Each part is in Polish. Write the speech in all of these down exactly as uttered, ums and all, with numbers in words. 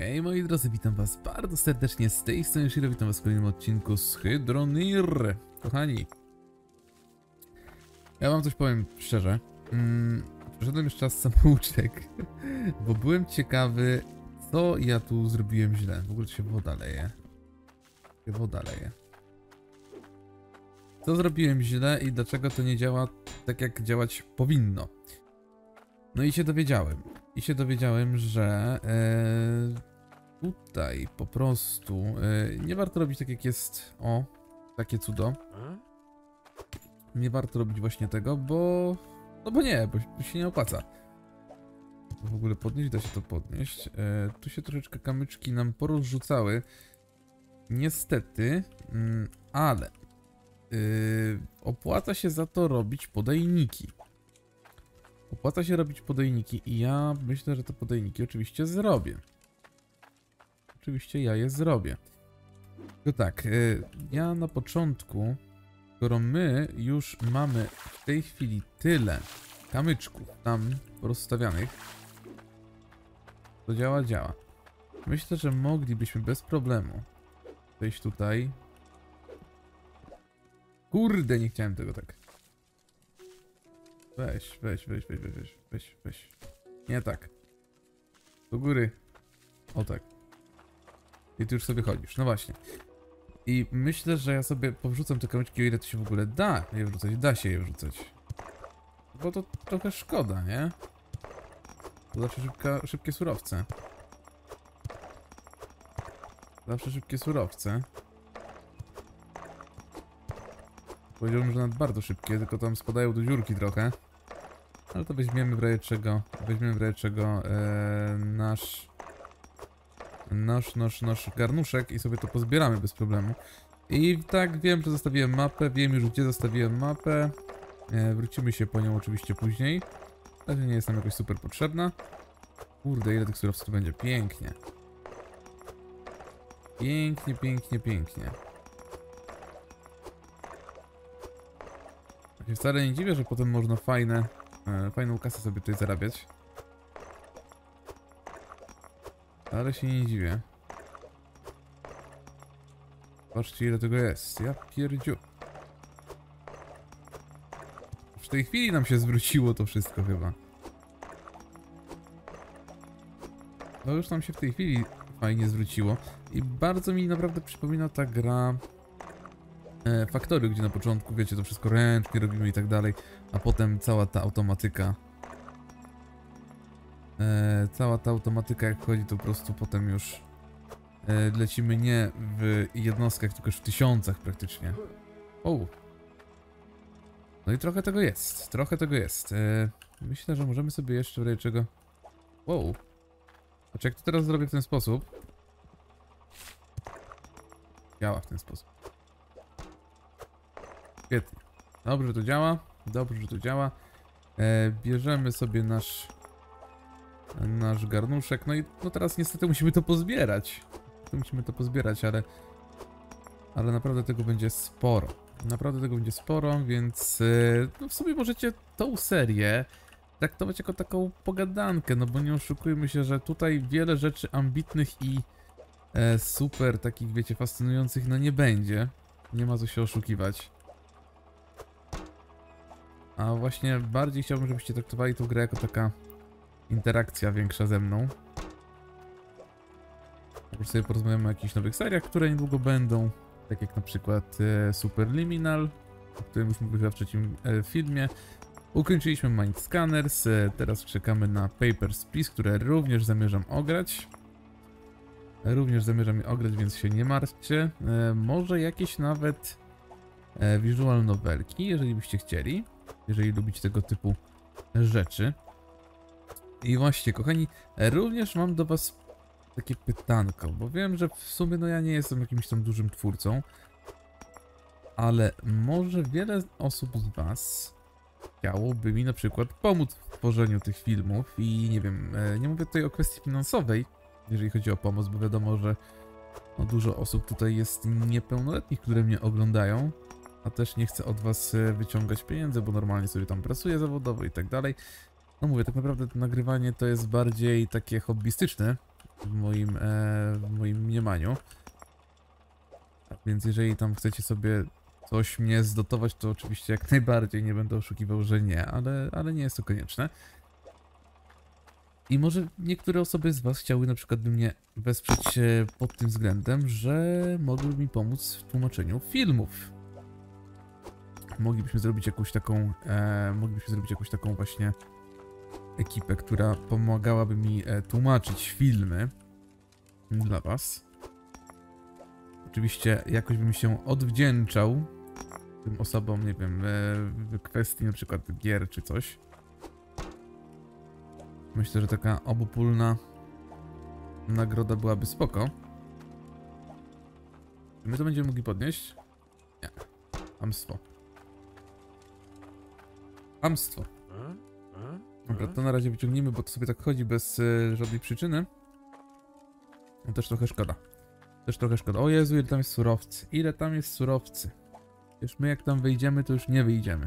Hej moi drodzy, witam was bardzo serdecznie z tej strony Shiro, witam was w kolejnym odcinku z Hydronir. Kochani, ja wam coś powiem szczerze, mm, przeszedłem już czas samouczek, bo byłem ciekawy, co ja tu zrobiłem źle. W ogóle się woda leje. Się woda leje. Co zrobiłem źle i dlaczego to nie działa tak, jak działać powinno. No i się dowiedziałem. I się dowiedziałem, że e, tutaj po prostu e, nie warto robić tak, jak jest. O, takie cudo. Nie warto robić właśnie tego, bo... No bo nie, bo się nie opłaca. W ogóle podnieść, da się to podnieść. E, tu się troszeczkę kamyczki nam porozrzucały. Niestety, mm, ale yy, opłaca się za to robić podajniki. Opłaca się robić podajniki i ja myślę, że te podajniki oczywiście zrobię. Oczywiście ja je zrobię. Tylko tak, yy, ja na początku, skoro my już mamy w tej chwili tyle kamyczków tam rozstawianych, to działa, działa. Myślę, że moglibyśmy bez problemu wejść tutaj. Kurde, nie chciałem tego tak. Weź, weź, weź, weź, weź, weź, weź, weź. Nie tak. Do góry. O tak. I ty już sobie chodzisz, no właśnie. I myślę, że ja sobie powrzucam te kamyczki, o ile to się w ogóle da je wrzucać. Da się je wrzucać. Bo to trochę szkoda, nie? To zawsze szybka, szybkie surowce. Zawsze szybkie surowce. Powiedziałbym, że nawet bardzo szybkie, tylko tam spadają do dziurki trochę. Ale to weźmiemy w razie czego, weźmiemy w razie czego e, nasz, nasz, nasz, nasz garnuszek i sobie to pozbieramy bez problemu. I tak, wiem, że zostawiłem mapę, wiem już, gdzie zostawiłem mapę. E, wrócimy się po nią oczywiście później. Ale nie jest nam jakoś super potrzebna. Kurde, ile tych surowców tu będzie, pięknie. Pięknie, pięknie, pięknie. Ja się wcale nie dziwię, że potem można fajne, e, fajną kasę sobie tutaj zarabiać. Ale się nie dziwię. Patrzcie, ile tego jest. Ja pierdziu. W tej chwili nam się zwróciło to wszystko chyba. No już nam się w tej chwili fajnie zwróciło. I bardzo mi naprawdę przypomina ta gra e, Factorio, gdzie na początku, wiecie, to wszystko ręcznie robimy i tak dalej, a potem cała ta automatyka e, cała ta automatyka jak wchodzi, to po prostu potem już e, lecimy nie w jednostkach, tylko już w tysiącach praktycznie. O. No i trochę tego jest, trochę tego jest. E, myślę, że możemy sobie jeszcze w razie czego... Wow. Znaczy, jak to teraz zrobię w ten sposób, działa w ten sposób. Świetnie. Dobrze, że to działa. Dobrze, że to działa. E, bierzemy sobie nasz nasz garnuszek. No i no teraz niestety musimy to pozbierać. To musimy to pozbierać, ale ale naprawdę tego będzie sporo. Naprawdę tego będzie sporo, więc e, no w sumie możecie tą serię traktować jako taką pogadankę, no bo nie oszukujmy się, że tutaj wiele rzeczy ambitnych i e, super takich, wiecie, fascynujących, no nie będzie. Nie ma co się oszukiwać. A właśnie bardziej chciałbym, żebyście traktowali tę grę jako taka interakcja większa ze mną. Po prostu sobie porozmawiamy o jakichś nowych seriach, które niedługo będą. Tak jak na przykład e, Superliminal, o którym już mówiłem w trzecim e, filmie. Ukończyliśmy Mind Scanners, e, teraz czekamy na Papers, Please, które również zamierzam ograć. Również zamierzam je ograć, więc się nie martwcie. E, może jakieś nawet e, visual novelki, jeżeli byście chcieli. Jeżeli lubicie tego typu rzeczy. I właśnie, kochani, również mam do was takie pytanko, bo wiem, że w sumie no ja nie jestem jakimś tam dużym twórcą, ale może wiele osób z was chciałoby mi na przykład pomóc w tworzeniu tych filmów i nie wiem, nie mówię tutaj o kwestii finansowej, jeżeli chodzi o pomoc, bo wiadomo, że no dużo osób tutaj jest niepełnoletnich, które mnie oglądają, a też nie chcę od was wyciągać pieniędzy, bo normalnie sobie tam pracuję zawodowo i tak dalej. No mówię, tak naprawdę to nagrywanie to jest bardziej takie hobbystyczne w moim, e, w moim mniemaniu. Tak więc jeżeli tam chcecie sobie coś mnie zdotować, to oczywiście jak najbardziej nie będę oszukiwał, że nie, ale, ale nie jest to konieczne. I może niektóre osoby z was chciały na przykład by mnie wesprzeć e, pod tym względem, że mogłyby mi pomóc w tłumaczeniu filmów. Moglibyśmy zrobić jakąś taką, e, moglibyśmy zrobić jakąś taką właśnie ekipę, która pomagałaby mi e, tłumaczyć filmy dla was. Oczywiście jakoś bym się odwdzięczał tym osobom, nie wiem, e, w kwestii na przykład gier czy coś. Myślę, że taka obopólna nagroda byłaby spoko. Czy my to będziemy mogli podnieść? Nie. Hamstwo. Hamstwo. Dobra, to na razie wyciągnijmy, bo to sobie tak chodzi bez y, żadnej przyczyny. No też trochę szkoda. Też trochę szkoda. O Jezu, ile tam jest surowcy. Ile tam jest surowcy. Już my jak tam wyjdziemy, to już nie wyjdziemy.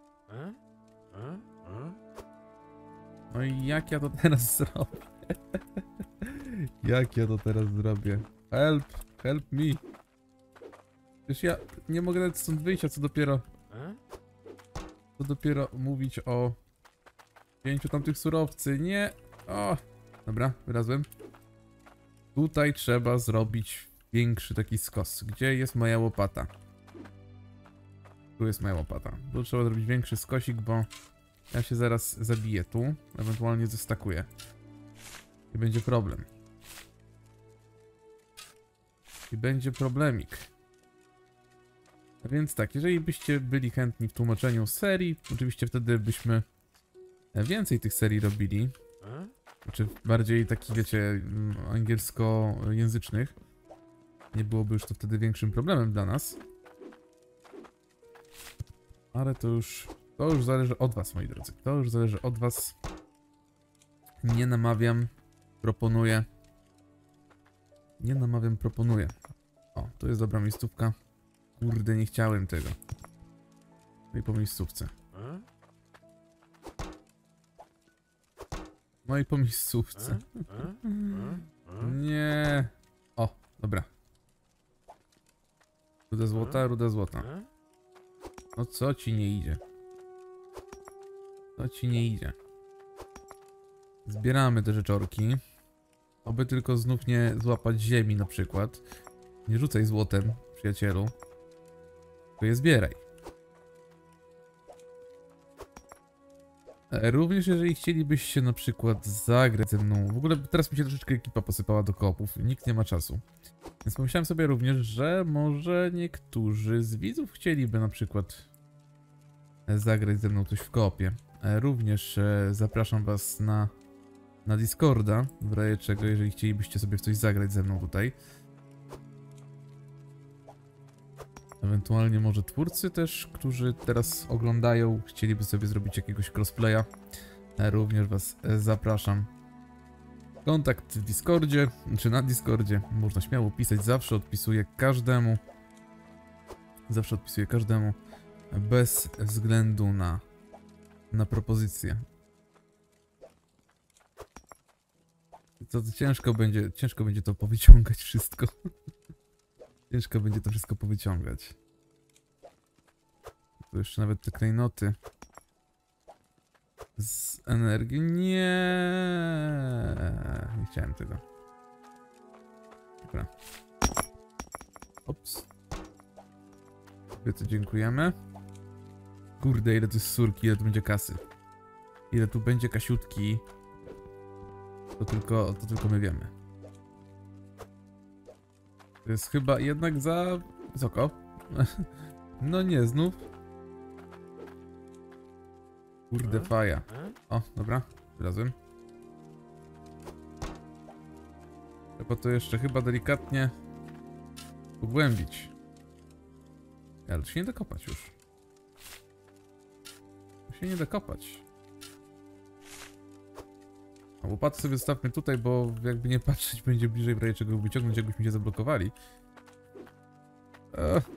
No i jak ja to teraz zrobię? Jak ja to teraz zrobię? Help! Help me! Przecież ja nie mogę nawet stąd wyjść, a co dopiero... Co dopiero mówić o... Pięciu tamtych surowcy. Nie! O! Dobra, wyrazłem. Tutaj trzeba zrobić większy taki skos. Gdzie jest moja łopata? Tu jest moja łopata. Tu trzeba zrobić większy skosik, bo ja się zaraz zabiję tu. Ewentualnie zestakuję. I będzie problem. I będzie problemik. A więc tak, jeżeli byście byli chętni w tłumaczeniu serii, oczywiście wtedy byśmy więcej tych serii robili. Znaczy bardziej takich, wiecie, angielskojęzycznych. Nie byłoby już to wtedy większym problemem dla nas. Ale to już, to już zależy od was, moi drodzy. To już zależy od was. Nie namawiam, proponuję. Nie namawiam, proponuję. O, to jest dobra miejscówka. Kurde, nie chciałem tego. No i po miejscówce. No i po miejscówce. Nie. O, dobra. Ruda złota, ruda złota. No co ci nie idzie? Co ci nie idzie? Zbieramy te rzeczorki. Oby tylko znów nie złapać ziemi na przykład. Nie rzucaj złotem, przyjacielu. Tylko je zbieraj. Również jeżeli chcielibyście na przykład zagrać ze mną, w ogóle teraz mi się troszeczkę ekipa posypała do koopów, nikt nie ma czasu. Więc pomyślałem sobie również, że może niektórzy z widzów chcieliby na przykład zagrać ze mną coś w koopie. Również zapraszam was na, na Discorda, w razie czego, jeżeli chcielibyście sobie w coś zagrać ze mną tutaj. Ewentualnie może twórcy też, którzy teraz oglądają, chcieliby sobie zrobić jakiegoś crossplaya. Również was zapraszam. Kontakt w Discordzie, czy na Discordzie. Można śmiało pisać, zawsze odpisuję każdemu. Zawsze odpisuję każdemu. Bez względu na, na propozycję. To, to ciężko będzie, ciężko będzie to powyciągać wszystko. Ciężko będzie to wszystko powyciągać. Tu jeszcze nawet te klejnoty. Z energii. Nie, nie chciałem tego. Dobra. Ops. Kobiety, dziękujemy. Kurde, ile to jest surki, ile tu będzie kasy. Ile tu będzie kasiutki. To tylko, to tylko my wiemy. To jest chyba jednak za wysoko. No nie, znów. Kurde, faja. O, dobra, wylazłem. Trzeba to jeszcze chyba delikatnie pogłębić. Ale to się nie da kopać już. To się nie da kopać. A łopaty sobie zostawmy tutaj, bo jakby nie patrzeć, będzie bliżej w razie czego wyciągnąć, jakbyśmy się zablokowali. Ech.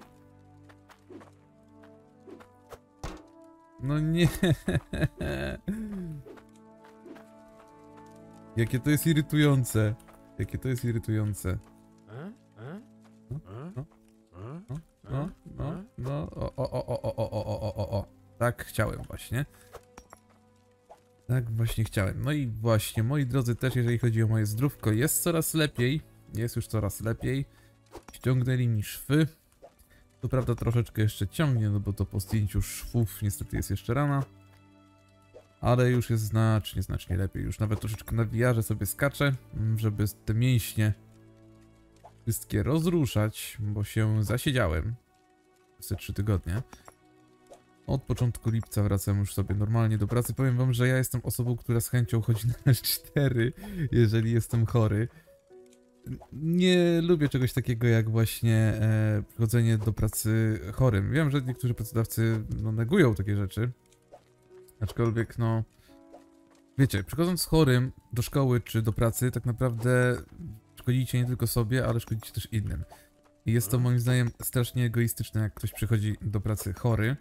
No nie. Jakie to jest irytujące. Jakie to jest irytujące. No, no, no, no, no, no, o, o, o, o, o, o, o, o, o. Tak chciałem właśnie. Tak właśnie chciałem. No i właśnie, moi drodzy, też jeżeli chodzi o moje zdrówko, jest coraz lepiej. Jest już coraz lepiej. Ściągnęli mi szwy. To prawda troszeczkę jeszcze ciągnie, no bo to po zdjęciu szwów niestety jest jeszcze rana. Ale już jest znacznie, znacznie lepiej. Już nawet troszeczkę na wiarze sobie skaczę, żeby te mięśnie wszystkie rozruszać, bo się zasiedziałem przez trzy tygodnie. Od początku lipca wracam już sobie normalnie do pracy. Powiem wam, że ja jestem osobą, która z chęcią chodzi na L cztery, jeżeli jestem chory. Nie lubię czegoś takiego jak właśnie e, chodzenie do pracy chorym. Wiem, że niektórzy pracodawcy no, negują takie rzeczy. Aczkolwiek no... Wiecie, przychodząc chorym do szkoły czy do pracy, tak naprawdę szkodzicie nie tylko sobie, ale szkodzicie też innym. I jest to moim zdaniem strasznie egoistyczne, jak ktoś przychodzi do pracy chory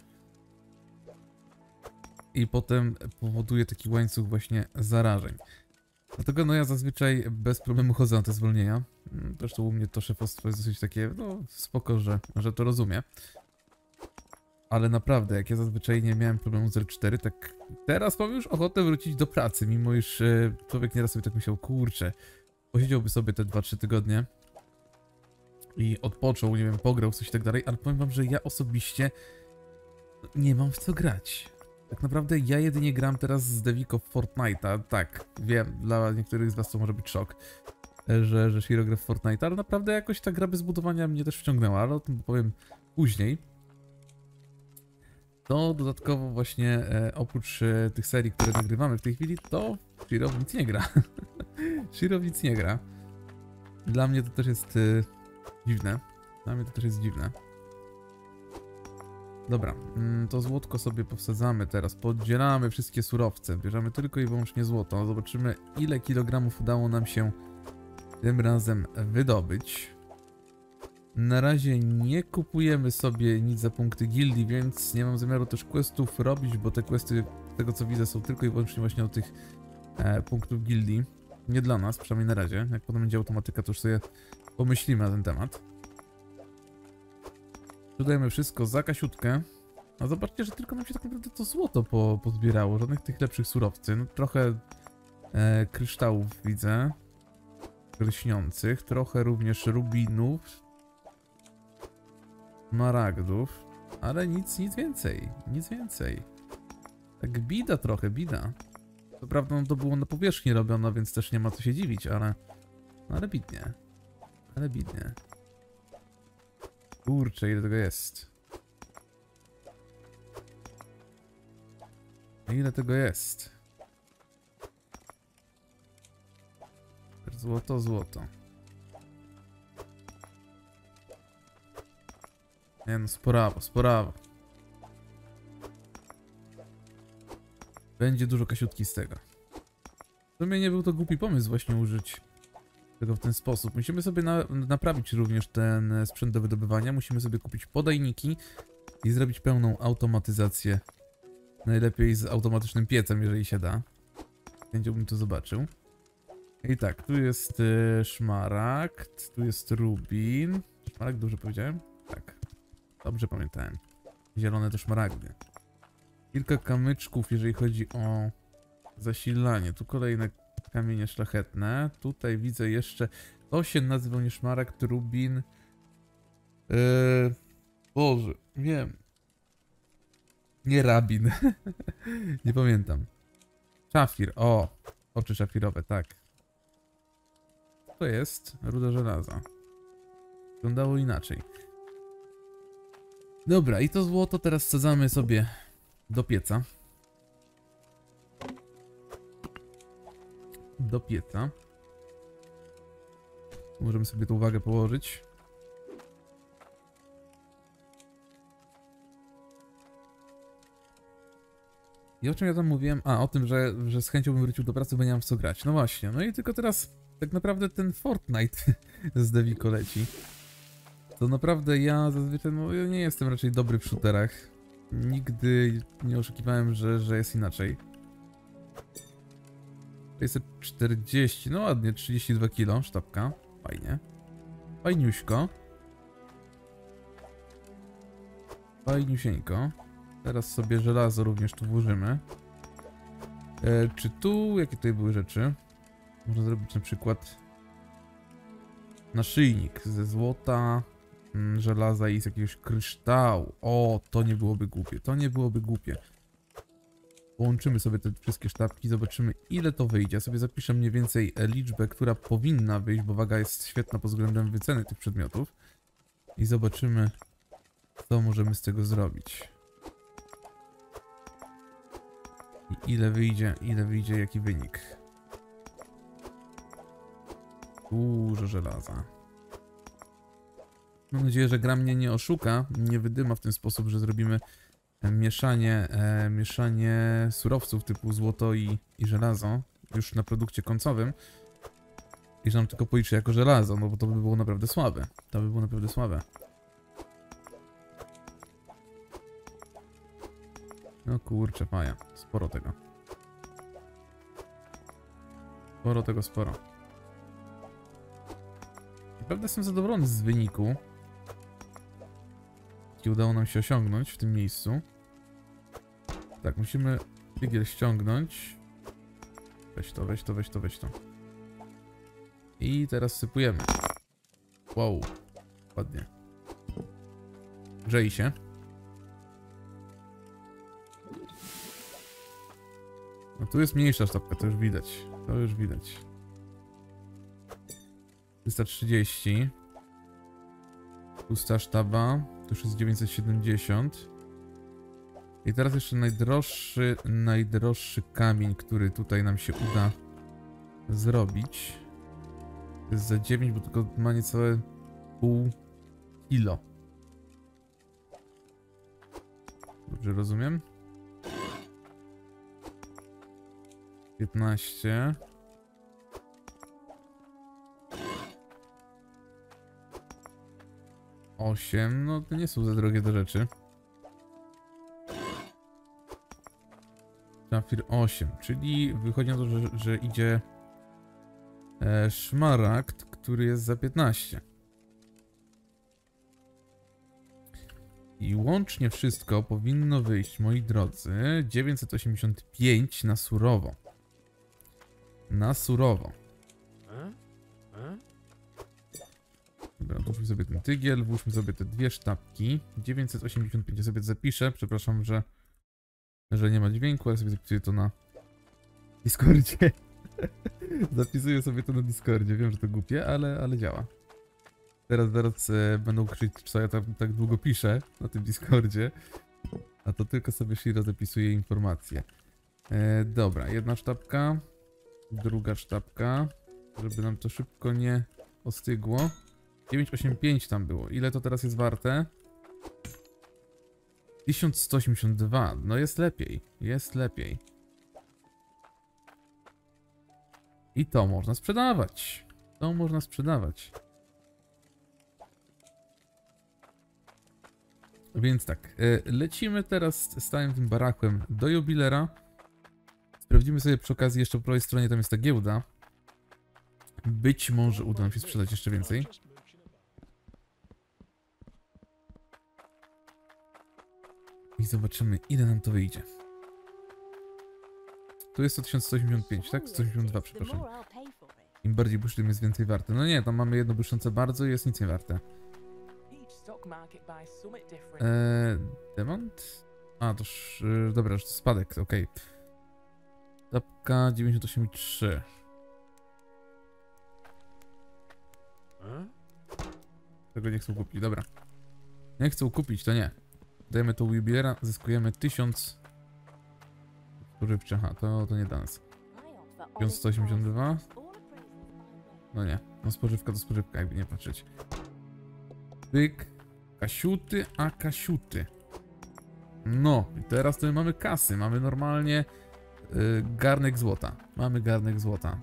i potem powoduje taki łańcuch właśnie zarażeń. Dlatego no ja zazwyczaj bez problemu chodzę na te zwolnienia. Zresztą u mnie to szefostwo jest dosyć takie, no spoko, że, że to rozumie. Ale naprawdę, jak ja zazwyczaj nie miałem problemu z L cztery, tak teraz mam już ochotę wrócić do pracy, mimo iż e, człowiek nieraz sobie tak myślał, kurczę, posiedziałby sobie te dwa trzy tygodnie i odpoczął, nie wiem, pograł coś i tak dalej, ale powiem wam, że ja osobiście nie mam w co grać. Tak naprawdę ja jedynie gram teraz z Deviko w Fortnite'a. Tak, wiem, dla niektórych z was to może być szok, że, że Shiro gra w Fortnite'a, ale naprawdę jakoś ta gra bez budowania mnie też wciągnęła, ale o tym powiem później. To dodatkowo właśnie e, oprócz e, tych serii, które nagrywamy w tej chwili, to Shiro w nic nie gra. Shiro w nic nie gra. Dla mnie to też jest e, dziwne. Dla mnie to też jest dziwne. Dobra, to złotko sobie powsadzamy teraz, poddzielamy wszystkie surowce, bierzemy tylko i wyłącznie złoto, zobaczymy ile kilogramów udało nam się tym razem wydobyć. Na razie nie kupujemy sobie nic za punkty gildii, więc nie mam zamiaru też questów robić, bo te questy, z tego co widzę, są tylko i wyłącznie właśnie od tych e, punktów gildii. Nie dla nas, przynajmniej na razie, jak potem będzie automatyka, to już sobie pomyślimy na ten temat. Dodajemy wszystko za kasiutkę. A zobaczcie, że tylko nam się tak naprawdę to złoto po, pozbierało. Żadnych tych lepszych surowców. No, trochę e, kryształów widzę. Lśniących. Trochę również rubinów. Smaragdów. Ale nic, nic więcej. Nic więcej. Tak bida trochę, bida. Co prawda no, to było na powierzchni robione, więc też nie ma co się dziwić, ale... Ale bidnie. Ale bidnie. Kurczę, ile tego jest. Ile tego jest? Złoto, złoto. Nie no, sporawo, sporawo. Będzie dużo kasiutki z tego. W sumie nie był to głupi pomysł właśnie użyć tego w ten sposób. Musimy sobie na, naprawić również ten sprzęt do wydobywania. Musimy sobie kupić podajniki i zrobić pełną automatyzację. Najlepiej z automatycznym piecem, jeżeli się da. Chęciłbym to zobaczył. I tak, tu jest y, szmaragd, tu jest rubin. Szmaragd dobrze powiedziałem? Tak. Dobrze pamiętałem. Zielone to szmaragdy. Kilka kamyczków, jeżeli chodzi o zasilanie. Tu kolejne kamienie szlachetne. Tutaj widzę jeszcze... To się nazywa nie szmaragd, rubin. Yy... Boże, wiem. Nie rabin. Nie pamiętam. Szafir, o. Oczy szafirowe, tak. To jest ruda żelaza. Wyglądało inaczej. Dobra, i to złoto teraz wsadzamy sobie do pieca. Do pieca. Możemy sobie tą wagę położyć. I o czym ja tam mówiłem? A, o tym, że, że z chęcią bym wrócił do pracy, bo nie mam w co grać. No właśnie, no i tylko teraz tak naprawdę ten Fortnite z Deviko leci. To naprawdę ja zazwyczaj, no ja nie jestem raczej dobry w shooterach. Nigdy nie oszukiwałem, że, że jest inaczej. sześćset czterdzieści, no ładnie, trzydzieści dwa kilo, sztabka. Fajnie. Fajniuśko. Fajniusieńko. Teraz sobie żelazo również tu włożymy. E, czy tu, jakie tutaj były rzeczy? Można zrobić na przykład naszyjnik ze złota, mm, żelaza i z jakiegoś kryształu. O, to nie byłoby głupie, to nie byłoby głupie. Połączymy sobie te wszystkie sztabki, zobaczymy ile to wyjdzie. Ja sobie zapiszę mniej więcej liczbę, która powinna wyjść, bo waga jest świetna pod względem wyceny tych przedmiotów. I zobaczymy, co możemy z tego zrobić. I ile wyjdzie, ile wyjdzie, jaki wynik. Dużo żelaza. Mam nadzieję, że gra mnie nie oszuka, nie wydyma w ten sposób, że zrobimy mieszanie, e, mieszanie surowców typu złoto i, i żelazo już na produkcie końcowym i że nam tylko policzy jako żelazo, no bo to by było naprawdę słabe. To by było naprawdę słabe. No kurczę, paja. Sporo tego. Sporo tego, sporo. Naprawdę jestem zadowolony z wyniku, jaki udało nam się osiągnąć w tym miejscu. Tak, musimy tygiel ściągnąć. Weź to, weź to, weź to, weź to. I teraz sypujemy. Wow. Ładnie. Grzej się. No tu jest mniejsza sztabka, to już widać. To już widać. trzysta trzydzieści. Pusta sztaba. To już jest dziewięćset siedemdziesiąt. I teraz jeszcze najdroższy, najdroższy kamień, który tutaj nam się uda zrobić. To jest za dziewięć, bo tylko ma niecałe pół kilo. Dobrze rozumiem? piętnaście. osiem. No to nie są za drogie te rzeczy. Szafir osiem, czyli wychodzi na to, że, że idzie e, szmaragd, który jest za piętnaście. I łącznie wszystko powinno wyjść, moi drodzy, dziewięćset osiemdziesiąt pięć na surowo. Na surowo. Dobra, włóżmy sobie ten tygiel, włóżmy sobie te dwie sztabki. dziewięćset osiemdziesiąt pięć, ja sobie zapiszę, przepraszam, że że nie ma dźwięku, ale sobie zapisuję to na Discordzie. Zapisuję sobie to na Discordzie, wiem, że to głupie, ale, ale działa. Teraz, zaraz e, będą krzyczeć, co ja tam tak długo piszę na tym Discordzie. A to tylko sobie Shiro zapisuje informacje. E, dobra, jedna sztabka. Druga sztabka. Żeby nam to szybko nie ostygło. dziewięćset osiemdziesiąt pięć tam było. Ile to teraz jest warte? tysiąc sto osiemdziesiąt dwa. No jest lepiej. Jest lepiej. I to można sprzedawać. To można sprzedawać. Więc tak, lecimy teraz z całym tym barakłem do jubilera. Sprawdzimy sobie przy okazji jeszcze po prawej stronie, tam jest ta giełda. Być może uda nam się sprzedać jeszcze więcej. I zobaczymy, ile nam to wyjdzie. Tu jest to tysiąc sto osiemdziesiąt pięć, tak? sto osiemdziesiąt dwa, przepraszam. Im bardziej burz, tym jest więcej warte. No nie, tam mamy jedno błyszczące bardzo i jest nic nie warte. Eee, demont? A, to już... Yy, dobra, już to spadek, okej. Okay. Tapka dziewięćdziesiąt osiem przecinek trzy. Tego nie chcą kupić, dobra. Nie chcą kupić, to nie. Dajemy to u jubilera, zyskujemy tysiąc. Spożywczy, aha, to, to nie dla nas. tysiąc sto osiemdziesiąt dwa. No nie, no spożywka to spożywka, jakby nie patrzeć. Pyk. Kasiuty, a kasiuty. No, i teraz tutaj mamy kasy, mamy normalnie yy, garnek złota. Mamy garnek złota.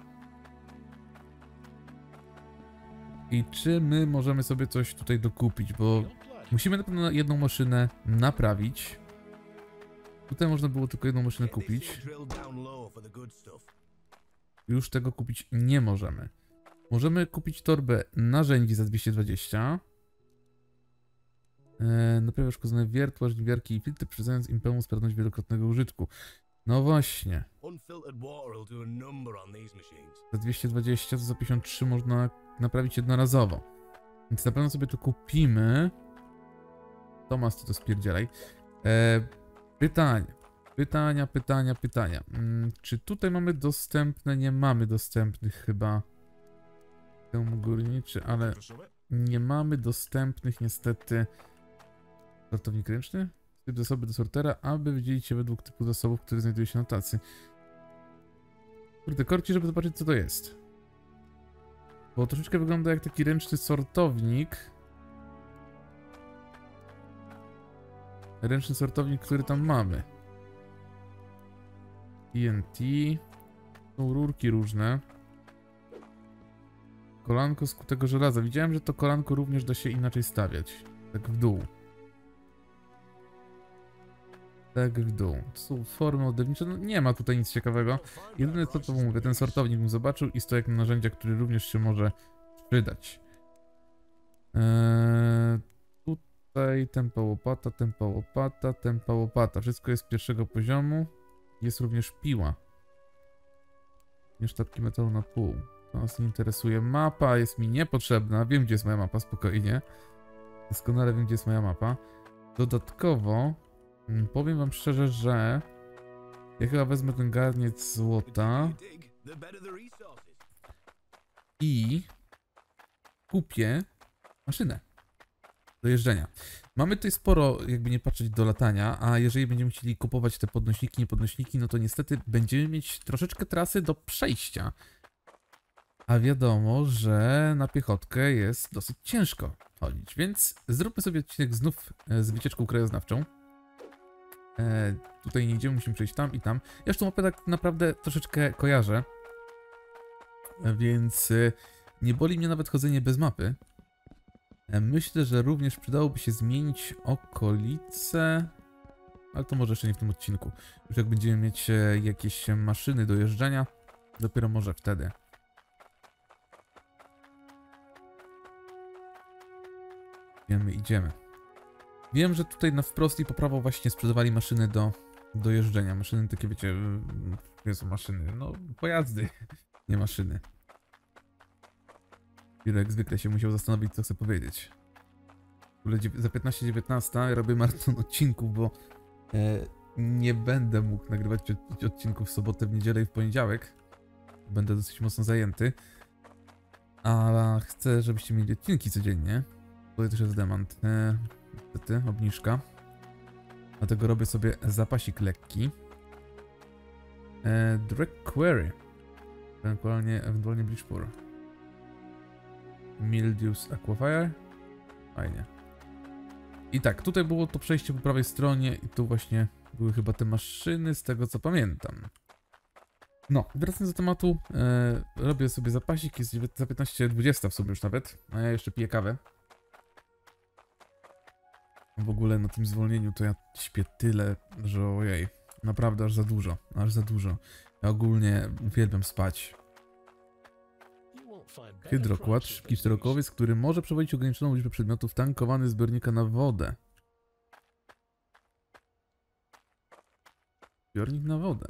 I czy my możemy sobie coś tutaj dokupić, bo musimy na pewno jedną maszynę naprawić. Tutaj można było tylko jedną maszynę kupić. już tego kupić nie możemy. Możemy kupić torbę narzędzi za dwieście dwadzieścia. Eee, naprawia szkodzone wiertła, żniwiarki i filtry, przyznając im pełną sprawność wielokrotnego użytku. No właśnie. Za dwieście dwadzieścia to za pięćdziesiąt trzy można naprawić jednorazowo. Więc na pewno sobie to kupimy. Tomas, ty to spierdzielaj. Eee, pytanie. Pytania, pytania, pytania. Hmm, czy tutaj mamy dostępne? Nie mamy dostępnych chyba. Hełm górniczy, ale nie mamy dostępnych niestety. Sortownik ręczny? Typ zasoby do sortera, aby wydzielić się według typu zasobów, które znajduje się na tacy. Kurde, korci, żeby zobaczyć, co to jest. Bo troszeczkę wygląda jak taki ręczny sortownik. Ręczny sortownik, który tam mamy. T N T. Są rurki różne. Kolanko z kutego żelaza. Widziałem, że to kolanko również da się inaczej stawiać. Tak w dół. Tak w dół. To są formy oddewnicze. No nie ma tutaj nic ciekawego. Jedyne co to mówię, ten sortownik bym zobaczył i stojak na narzędzia, który również się może przydać. Eee, tutaj tempa łopata, tempa łopata, tempa łopata. Wszystko jest z pierwszego poziomu. Jest również piła. Nie sztabki metalu na pół. To nas nie interesuje. Mapa jest mi niepotrzebna. Wiem, gdzie jest moja mapa, spokojnie. Doskonale wiem, gdzie jest moja mapa. Dodatkowo powiem wam szczerze, że ja chyba wezmę ten garniec złota i kupię maszynę do jeżdżenia. Mamy tutaj sporo, jakby nie patrzeć, do latania, a jeżeli będziemy chcieli kupować te podnośniki, niepodnośniki, no to niestety będziemy mieć troszeczkę trasy do przejścia. A wiadomo, że na piechotkę jest dosyć ciężko chodzić, więc zróbmy sobie odcinek znów z wycieczką krajoznawczą. E, tutaj nie idziemy, musimy przejść tam i tam. Ja już tą mapę tak naprawdę troszeczkę kojarzę, więc nie boli mnie nawet chodzenie bez mapy. E, myślę, że również przydałoby się zmienić okolice, ale to może jeszcze nie w tym odcinku. Już jak będziemy mieć jakieś maszyny do jeżdżenia, dopiero może wtedy. Idziemy, idziemy. Wiem, że tutaj na wprost i po prawo właśnie sprzedawali maszyny do, do jeżdżenia. Maszyny takie, wiecie, nie są maszyny, no pojazdy, nie maszyny. Chwilę jak zwykle się musiał zastanowić, co chcę powiedzieć. W ogóle za piętnaście dziewiętnaście ja robię maraton odcinków, bo e, nie będę mógł nagrywać odcinków w sobotę, w niedzielę i w poniedziałek. Będę dosyć mocno zajęty. Ale chcę, żebyście mieli odcinki codziennie. Tutaj też jest demand. E, niestety, obniżka. Dlatego robię sobie zapasik lekki. E, Direct Query. Ewentualnie, ewentualnie Bleachpur. Mildews Aquafire. Fajnie. I tak, tutaj było to przejście po prawej stronie i tu właśnie były chyba te maszyny, z tego co pamiętam. No, wracając do tematu, e, robię sobie zapasik, jest za piętnaście dwadzieścia w sumie już nawet, a ja jeszcze piję kawę. W ogóle na tym zwolnieniu to ja śpię tyle, że ojej, naprawdę aż za dużo, aż za dużo. Ja ogólnie uwielbiam spać. Hydrokład, szybki czterokołowiec, który może przewozić ograniczoną liczbę przedmiotów, tankowany z zbiornika na wodę. Zbiornik na wodę.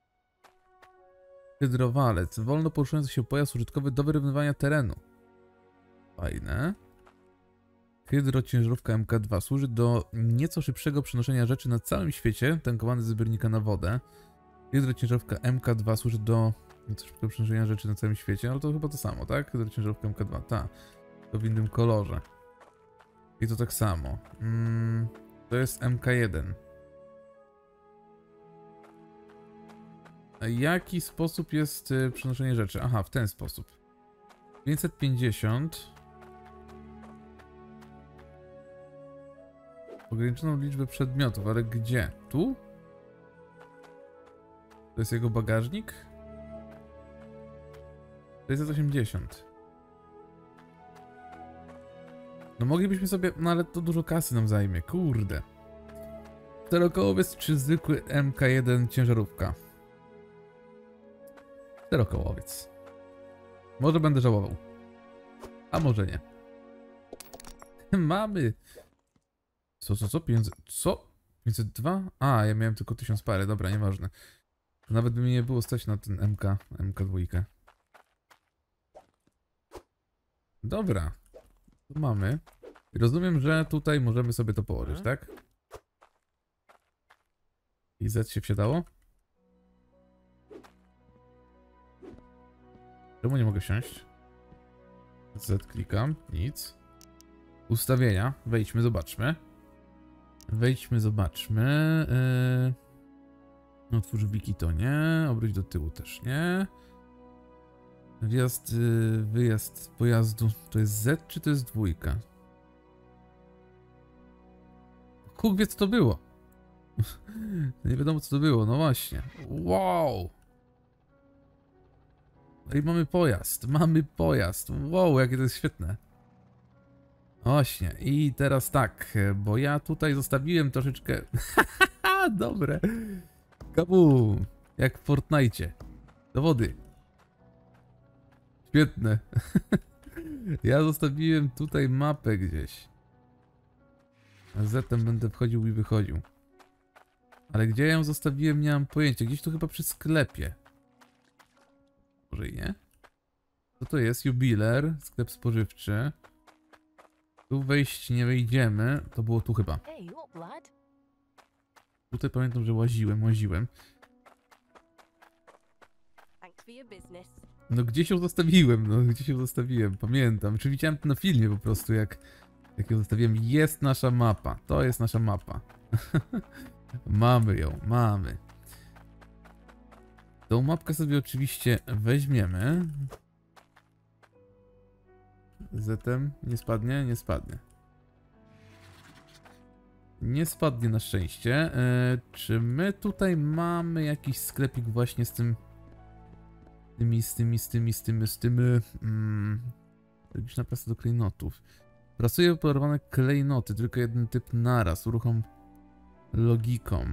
Hydrowalec, wolno poruszający się pojazd użytkowy do wyrównywania terenu. Fajne. Hydrociężarówka M K dwa służy do nieco szybszego przenoszenia rzeczy na całym świecie, tankowany ze zbiornika na wodę. Hydrociężarówka M K dwa służy do nieco szybkiego przenoszenia rzeczy na całym świecie, ale to chyba to samo, tak? Hydrociężarówka M K dwa, tak. To w innym kolorze. I to tak samo. Mm, to jest M K jeden. A jaki sposób jest y, przenoszenie rzeczy? Aha, w ten sposób. pięćset pięćdziesiąt. Ograniczoną liczbę przedmiotów, ale gdzie? Tu? To jest jego bagażnik? sześćset osiemdziesiąt. No moglibyśmy sobie... No ale to dużo kasy nam zajmie, kurde. Czterokołowiec czy zwykły M K jeden ciężarówka? Czterokołowiec. Może będę żałował. A może nie. Mamy. Co, co, co? pięćset... Co? pięćset dwa? A, ja miałem tylko tysiąc parę. Dobra, nieważne. Nawet by mi nie było stać na ten M K. M K dwa. Dobra. Tu mamy. Rozumiem, że tutaj możemy sobie to położyć, tak? I Z się wsiadało? Czemu nie mogę wsiąść? Z klikam, nic. Ustawienia, wejdźmy, zobaczmy. Wejdźmy, zobaczmy. Yy... Otwórz wiki to nie, obróć do tyłu też nie. Wjazd, yy, wyjazd pojazdu to jest Z czy to jest dwójka? Huk wie co to było. Nie wiadomo co to było, no właśnie. Wow! I mamy pojazd, mamy pojazd. Wow, jakie to jest świetne. Właśnie, i teraz tak, bo ja tutaj zostawiłem troszeczkę... Haha, dobre. Kabum, jak w Fortnite. Do wody. Świetne. Ja zostawiłem tutaj mapę gdzieś. A Z-em będę wchodził i wychodził. Ale gdzie ja ją zostawiłem, nie mam pojęcia. Gdzieś tu chyba przy sklepie. Może i nie? Co to jest? Jubiler, sklep spożywczy. Tu wejść nie wejdziemy. To było tu chyba. Tutaj pamiętam, że łaziłem, łaziłem. No gdzieś ją zostawiłem, no gdzieś ją zostawiłem, pamiętam. Czy widziałem to na filmie po prostu, jak, jak ją zostawiłem. Jest nasza mapa, to jest nasza mapa. Mamy ją, mamy. Tą mapkę sobie oczywiście weźmiemy. Zetem nie spadnie? Nie spadnie. Nie spadnie na szczęście. E, czy my tutaj mamy jakiś sklepik właśnie z tym... Z tymi, z tymi, z tymi, z tymi, z tymi... Mm, Logiczna prasa do klejnotów. Pracuje wypolerowane klejnoty, tylko jeden typ naraz. Uruchom logiką.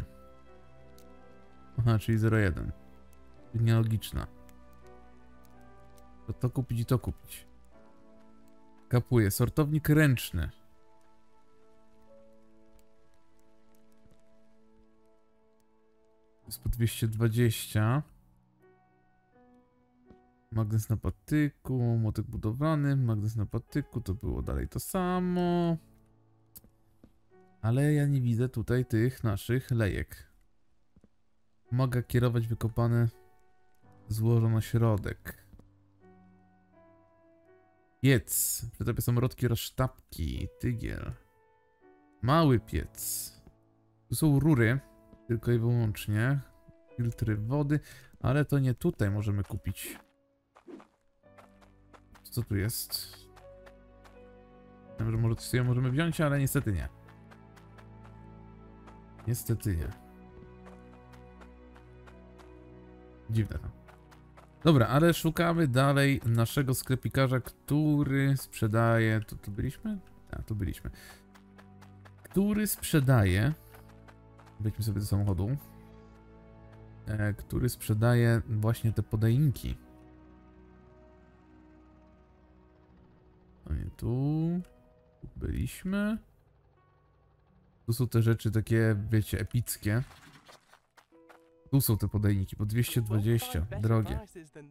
Aha, czyli zero jeden. Nielogiczna. To to kupić i to kupić. Kapuje. Sortownik ręczny. Jest po dwieście dwadzieścia. Magnes na patyku, młotek budowlany, magnes na patyku, to było dalej to samo. Ale ja nie widzę tutaj tych naszych lejek. Mogę kierować wykopane złożo na środek. Piec. Przy tobie są rodki oraz sztabki. Tygiel. Mały piec. Tu są rury. Tylko i wyłącznie. Filtry wody. Ale to nie tutaj możemy kupić. Co tu jest? Wiem, że może coś sobie możemy wziąć, ale niestety nie. Niestety nie. Dziwne to. Dobra, ale szukamy dalej naszego sklepikarza, który sprzedaje... Tu, tu byliśmy? Tak, tu byliśmy. Który sprzedaje... Wejdźmy sobie do samochodu. E, który sprzedaje właśnie te podajniki. No nie tu. Tu byliśmy. Tu są te rzeczy takie, wiecie, epickie. Tu są te podajniki, po dwieście dwadzieścia, drogie.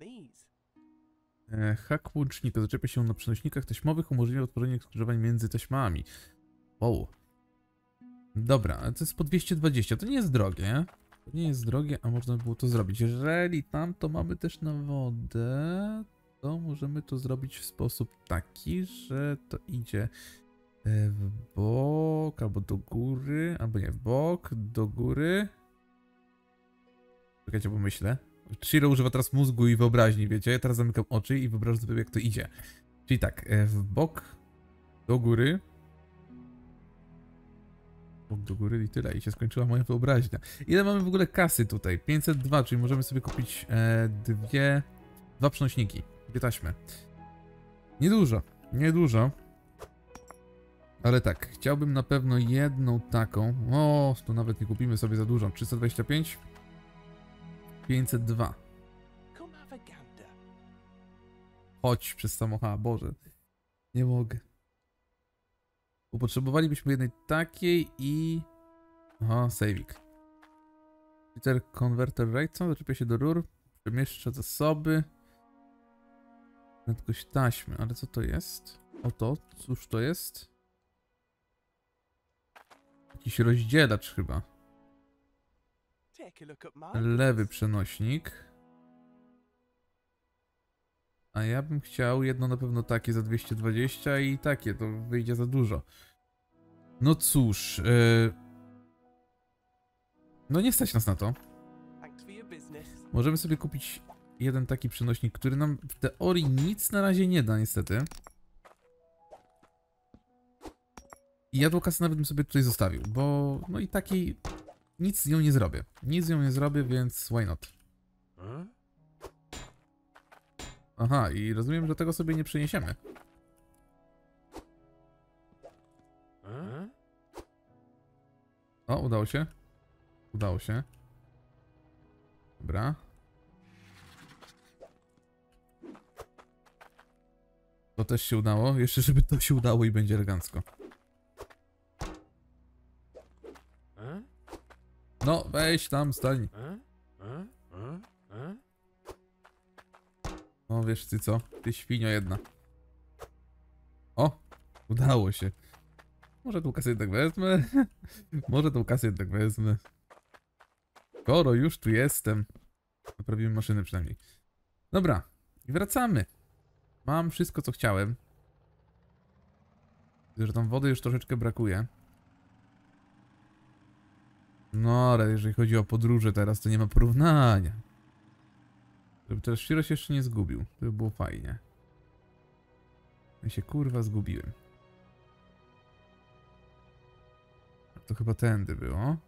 E, hak łącznika, zaczepia się na przenośnikach taśmowych, umożliwia otworzenie skrzyżowań między taśmami. Wow. Dobra, ale to jest po dwieście dwadzieścia, to nie jest drogie. To nie jest drogie, a można by było to zrobić. Jeżeli tam to mamy też na wodę, to możemy to zrobić w sposób taki, że to idzie w bok, albo do góry, albo nie, w bok, do góry. Czekajcie, bo myślę. Shiro używa teraz mózgu i wyobraźni, wiecie? Ja teraz zamykam oczy i wyobrażam sobie, jak to idzie. Czyli tak, w bok, do góry. Bok do góry i tyle. I się skończyła moja wyobraźnia. Ile mamy w ogóle kasy tutaj? pięćset dwa, czyli możemy sobie kupić e, dwie... Dwa przenośniki. Dwie taśmy. Niedużo. Niedużo. Ale tak, chciałbym na pewno jedną taką. O, tu nawet nie kupimy sobie za dużo. trzysta dwadzieścia pięć? pięćset dwa. Chodź przez samochód, Boże. Nie mogę. Bo potrzebowalibyśmy jednej takiej i... Aha, saving. Peter Converter Rate, co? Zaczepia się do rur, przemieszcza zasoby. Prędkość taśmy, ale co to jest? Oto, cóż to jest? Jakiś rozdzielacz chyba. Lewy przenośnik. A ja bym chciał jedno na pewno takie za dwieście dwadzieścia i takie, to wyjdzie za dużo. No cóż, yy... no nie stać nas na to. Możemy sobie kupić jeden taki przenośnik, który nam w teorii nic na razie nie da niestety. I jadłokasy nawet bym sobie tutaj zostawił, bo no i takiej nic z nią nie zrobię. Nic z nią nie zrobię, więc why not? Aha, i rozumiem, że tego sobie nie przeniesiemy. O, udało się. Udało się. Dobra. To też się udało. Jeszcze żeby to się udało i będzie elegancko. No, weź tam, stań. O, wiesz ty co? Ty świnio jedna. O, udało się. Może tą kasę jednak wezmę. Może tą kasę jednak wezmę. Skoro już tu jestem. Naprawimy maszynę przynajmniej. Dobra, i wracamy. Mam wszystko, co chciałem. Widzę, że tam wody już troszeczkę brakuje. No, ale jeżeli chodzi o podróże teraz, to nie ma porównania. Żeby teraz Shiro się jeszcze nie zgubił. To by było fajnie. Ja się kurwa zgubiłem. To chyba tędy było.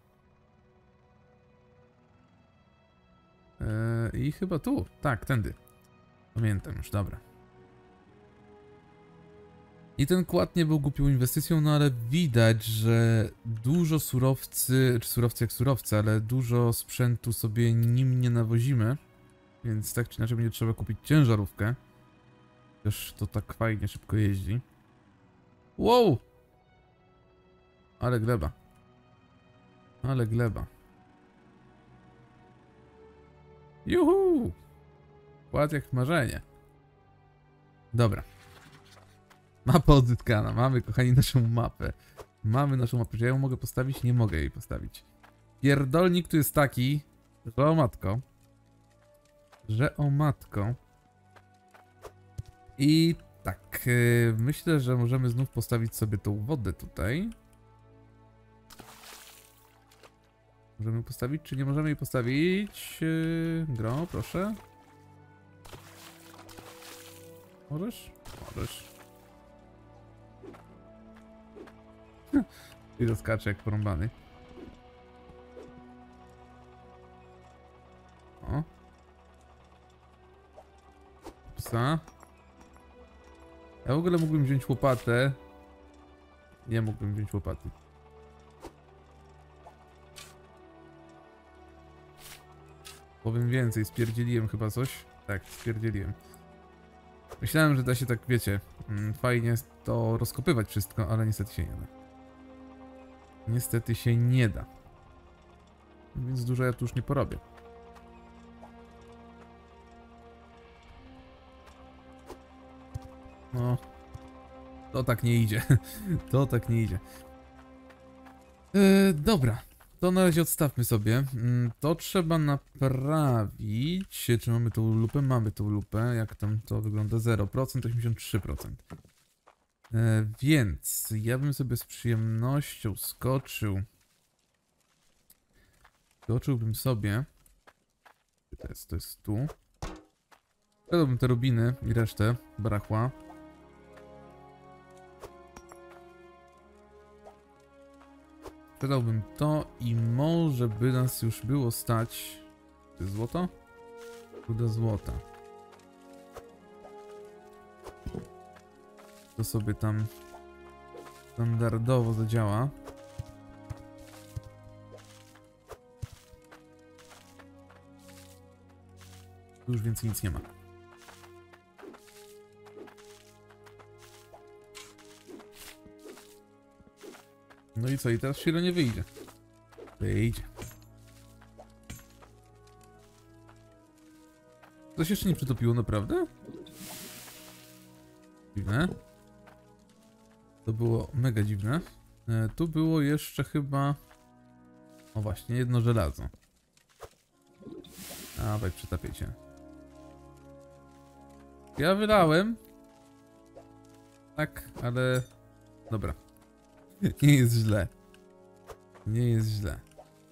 Eee, I chyba tu. Tak, tędy. Pamiętam już, dobra. I ten kład nie był głupią inwestycją, no ale widać, że dużo surowcy, czy surowcy jak surowce, ale dużo sprzętu sobie nim nie nawozimy. Więc tak czy inaczej będzie trzeba kupić ciężarówkę. Też to tak fajnie szybko jeździ. Wow! Ale gleba. Ale gleba. Juhu! Kład jak marzenie. Dobra. Mapa odzyskana. Mamy, kochani, naszą mapę. Mamy naszą mapę. Czy ja ją mogę postawić? Nie mogę jej postawić. Pierdolnik tu jest taki, że o matko. Że o matko. I tak, yy, myślę, że możemy znów postawić sobie tą wodę tutaj. Możemy postawić, czy nie możemy jej postawić? Yy, gro, proszę. Możesz? Możesz. I doskacze jak porąbany. O. Psa. Ja w ogóle mógłbym wziąć łopatę. Nie mógłbym wziąć łopaty. Powiem więcej, spierdzieliłem chyba coś. Tak, spierdzieliłem. Myślałem, że da się tak, wiecie, fajnie to rozkopywać wszystko, ale niestety się nie da. Niestety się nie da. Więc dużo ja tu już nie porobię. No. To tak nie idzie. To tak nie idzie. Yy, dobra. To na razie odstawmy sobie. To trzeba naprawić. Czy mamy tą lupę? Mamy tą lupę. Jak tam to wygląda? zero procent, osiemdziesiąt trzy procent. Yy, więc ja bym sobie z przyjemnością skoczył. Skoczyłbym sobie. To jest, to jest tu. Sprzedałbym te rubiny i resztę barachła. Sprzedałbym to i może by nas już było stać. To jest złoto? Ruda złota. To sobie tam standardowo zadziała. Tu już więcej nic nie ma. No i co? I teraz Shiro nie wyjdzie. Wyjdzie. To się jeszcze nie przytopiło, naprawdę? Dziwne. To było mega dziwne. E, tu było jeszcze chyba... O właśnie, jedno żelazo. Dawaj, przytapię cię. Ja wylałem. Tak, ale... Dobra. Nie jest źle. Nie jest źle.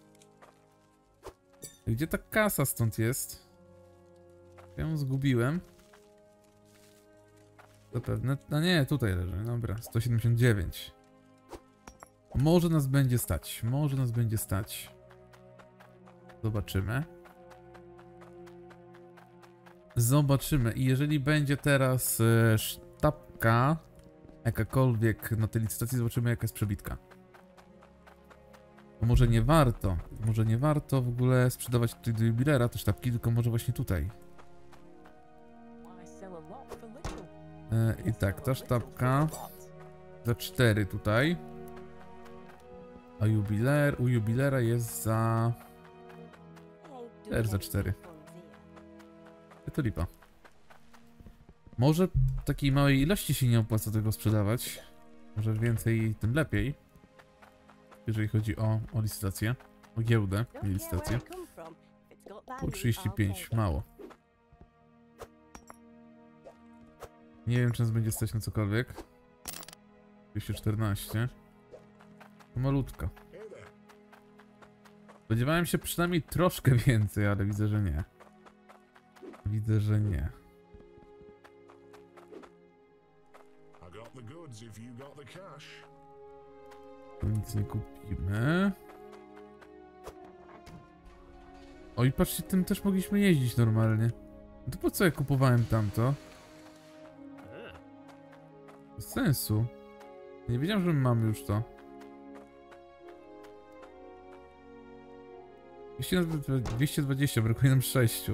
Gdzie ta kasa stąd jest? Ja ją zgubiłem. Zapewne... A nie, tutaj leży. Dobra, sto siedemdziesiąt dziewięć. Może nas będzie stać. Może nas będzie stać. Zobaczymy. Zobaczymy. I jeżeli będzie teraz e, sztabka jakakolwiek na tej licytacji, zobaczymy jaka jest przebitka. Bo może nie warto. Może nie warto w ogóle sprzedawać tutaj do jubilera te sztabki, tylko może właśnie tutaj. E, I tak, ta sztabka za cztery tutaj. A jubiler, u jubilera jest za... też za cztery. To lipa. Może w takiej małej ilości się nie opłaca tego sprzedawać. Może więcej, tym lepiej. Jeżeli chodzi o, o licytację. O giełdę, nie licytację. Po trzydzieści pięć, mało. Nie wiem, czy nas będzie stać na cokolwiek. dwieście czternaście. To malutka. Spodziewałem się przynajmniej troszkę więcej, ale widzę, że nie. Widzę, że nie. Tu nic nie kupimy. O i patrzcie, tym też mogliśmy jeździć normalnie. No to po co ja kupowałem tamto? Bez sensu. Nie wiedziałem, że mamy już to. dwieście dwadzieścia, brakuje nam sześć.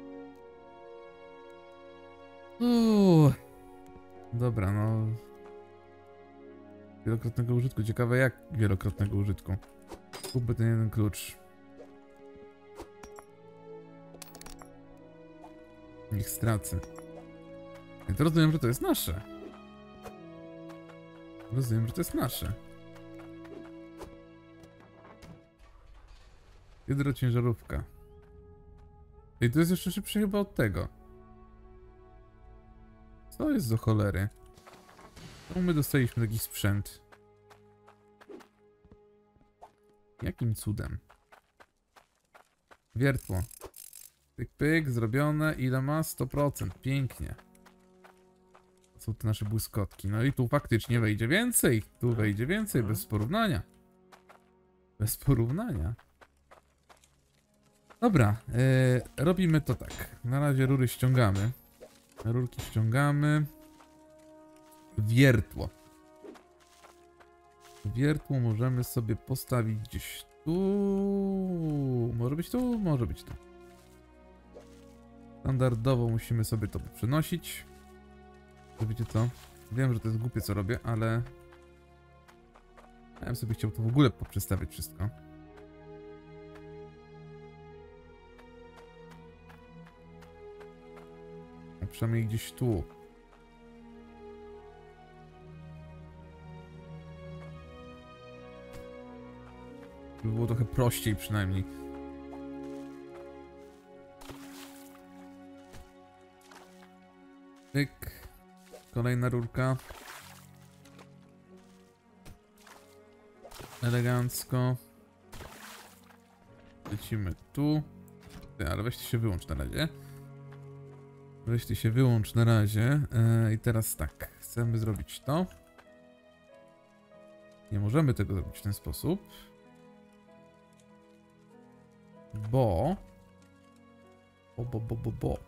Uuu. Dobra, no. Wielokrotnego użytku. Ciekawe jak wielokrotnego użytku. Kupmy ten jeden klucz. Niech stracę. I to rozumiem, że to jest nasze. Rozumiem, że to jest nasze. Hydrociężarówka. I to jest jeszcze szybsze chyba od tego. Co jest za cholery? Czemu my dostaliśmy taki sprzęt? Jakim cudem? Wiertło. Pyk, pyk, zrobione. Ile ma? sto procent. Pięknie. To są te nasze błyskotki. No i tu faktycznie wejdzie więcej. Tu wejdzie więcej, bez porównania. Bez porównania. Dobra, yy, robimy to tak. Na razie rury ściągamy. Rurki ściągamy. Wiertło. Wiertło możemy sobie postawić gdzieś tu. Może być tu, może być tu. Standardowo musimy sobie to przenosić. To wiecie co? Wiem, że to jest głupie co robię, ale... Ja bym sobie chciał to w ogóle poprzestawiać wszystko. A przynajmniej gdzieś tu. By było trochę prościej przynajmniej. Tyk. Kolejna rurka. Elegancko. Lecimy tu. Ty, ale weź ty się wyłącz na razie. Weź ty się wyłącz na razie. Yy, I teraz tak. Chcemy zrobić to. Nie możemy tego zrobić w ten sposób. Bo... Bo, bo, bo, bo, bo.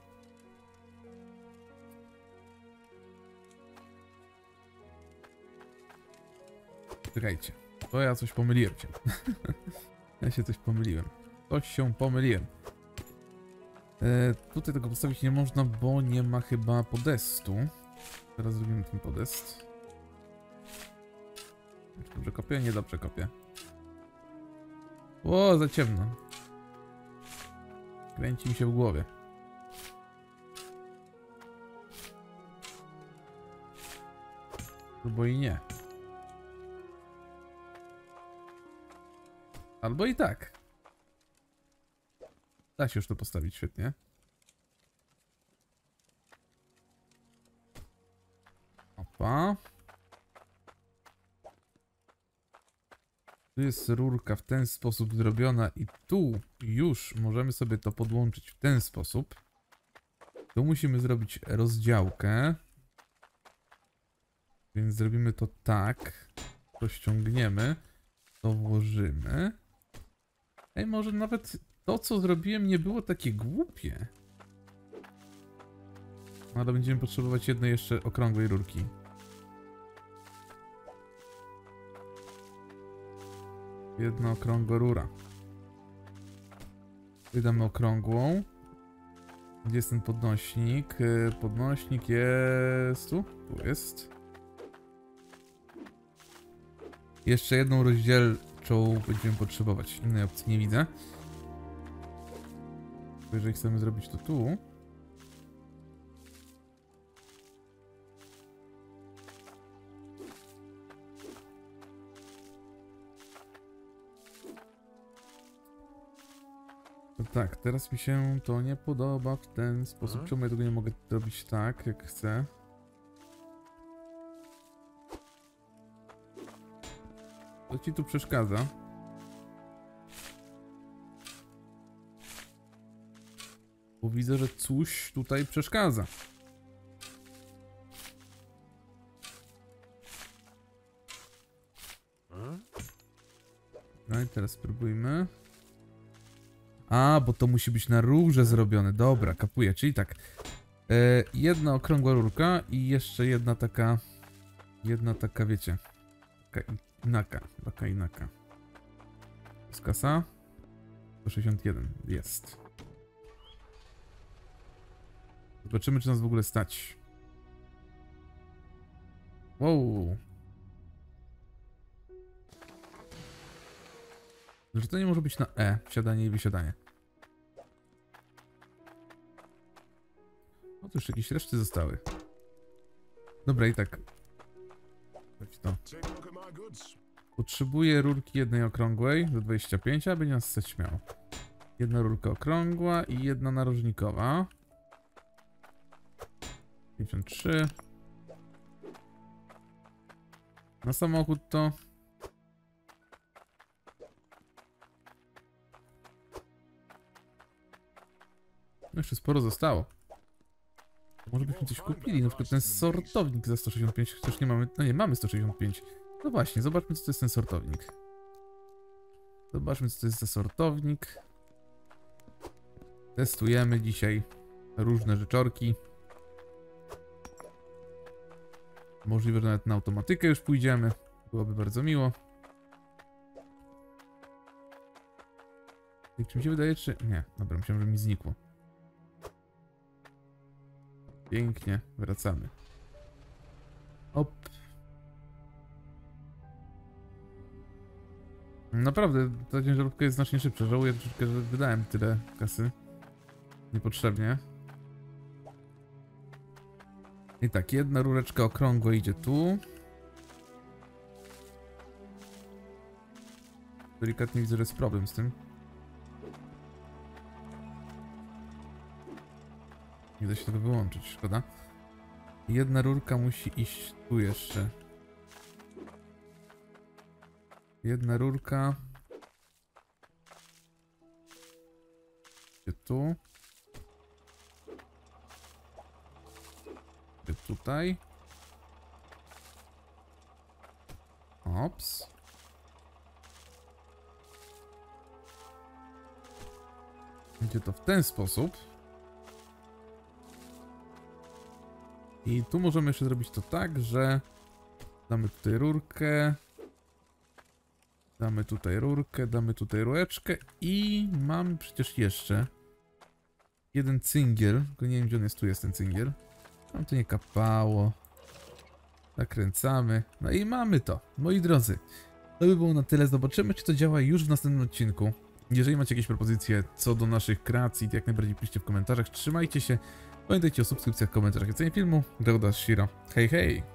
Czekajcie. To ja coś pomyliłem się. Ja się coś pomyliłem. Coś się pomyliłem. E, tutaj tego postawić nie można, bo nie ma chyba podestu. Teraz zrobimy ten podest. Czy dobrze kopię? Nie dobrze kopię. O, za ciemno. Kręci mi się w głowie. Albo i nie. Albo i tak. Da się już to postawić świetnie. Opa. Tu jest rurka w ten sposób zrobiona i tu już możemy sobie to podłączyć w ten sposób. Tu musimy zrobić rozdziałkę. Więc zrobimy to tak. To ściągniemy. To włożymy. Ej, może nawet to, co zrobiłem, nie było takie głupie. Ale będziemy potrzebować jednej jeszcze okrągłej rurki. Jedna okrągła rura. Wydamy okrągłą. Gdzie jest ten podnośnik? Podnośnik jest tu. Tu jest. Jeszcze jedną rozdzielczą będziemy potrzebować. Innej opcji nie widzę. Jeżeli chcemy zrobić to tu. No tak, teraz mi się to nie podoba w ten sposób. Czemu ja tego nie mogę robić tak, jak chcę? Co ci tu przeszkadza? Bo widzę, że coś tutaj przeszkadza. No i teraz spróbujmy. A, bo to musi być na rurze zrobione. Dobra, kapuję. Czyli tak. E, jedna okrągła rurka i jeszcze jedna taka... Jedna taka, wiecie... Taka inaka. Taka inaka. Z kasa? sto sześćdziesiąt jeden. Jest. Zobaczymy, czy nas w ogóle stać. Wow. Że to nie może być na E. Wsiadanie i wysiadanie. O, to już jakieś reszty zostały. Dobra, i tak. To. Potrzebuję rurki jednej okrągłej do dwudziestu pięciu, aby nie nas stać śmiało. Jedna rurka okrągła i jedna narożnikowa. pięćdziesiąt trzy. Na samochód to... No jeszcze sporo zostało. Może byśmy coś kupili, na przykład ten sortownik za sto sześćdziesiąt pięć, chociaż nie mamy... No nie, mamy sto sześćdziesiąt pięć. No właśnie, zobaczmy, co to jest ten sortownik. Zobaczmy, co to jest za sortownik. Testujemy dzisiaj różne rzeczorki. Możliwe, że nawet na automatykę już pójdziemy. Byłoby bardzo miło. Jak mi się wydaje, czy... Nie, dobra, myślałem, że mi znikło. Pięknie, wracamy. Op. Naprawdę, ta ciężarówka jest znacznie szybsza. Żałuję troszeczkę, że wydałem tyle kasy. Niepotrzebnie. I tak, jedna rureczka okrągła idzie tu. Delikatnie widzę, że jest problem z tym. Nie da się tego wyłączyć, szkoda. Jedna rurka musi iść tu jeszcze. Jedna rurka. Gdzie tu? Gdzie tutaj? Ops. Będzie to w ten sposób. I tu możemy jeszcze zrobić to tak, że damy tutaj rurkę. Damy tutaj rurkę, damy tutaj rureczkę i mamy przecież jeszcze jeden cyngiel, tylko nie wiem, gdzie on jest, tu jest ten cyngiel. Tam to nie kapało. Nakręcamy. No i mamy to. Moi drodzy, to by było na tyle. Zobaczymy, czy to działa już w następnym odcinku. Jeżeli macie jakieś propozycje co do naszych kreacji, to jak najbardziej piszcie w komentarzach. Trzymajcie się. Pamiętajcie o subskrypcjach, komentarzach i cenie filmu. Droga Shiro. Hej, hej!